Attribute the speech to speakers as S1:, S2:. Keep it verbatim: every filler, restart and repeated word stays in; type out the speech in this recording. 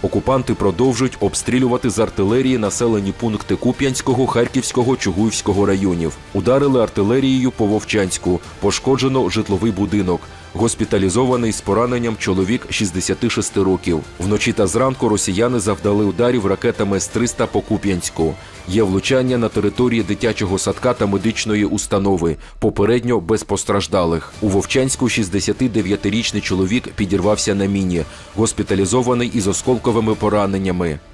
S1: Окупанти продовжують обстрілювати з артилерії населені пункти Куп'янського, Харківського, Чугуївського районів. Ударили артилерією по Вовчанську. Пошкоджено житловий будинок. Госпіталізований з пораненням чоловік шістдесят шість років. Вночі та зранку росіяни завдали ударів ракетами С триста по Куп'янську. Є влучання на території дитячого садка та медичної установи. Попередньо без постраждалих. У Вовчанську шістдесятидев'ятирічний чоловік підірвався на міні. Госпіталізований із осколковими пораненнями.